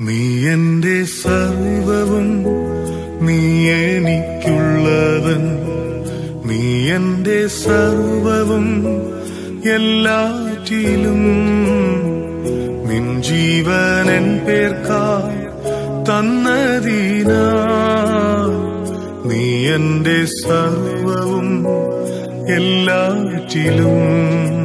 നീ എന്റെ സർവവും, നീ എനിക്കുള്ളവൻ. നീ എന്റെ സർവവും എല്ലാറ്റിലും. നിൻ ജീവനൻ പേർക്കായി തന്നതിനാൽ നീ എന്റെ സർവവും എല്ലാറ്റിലും.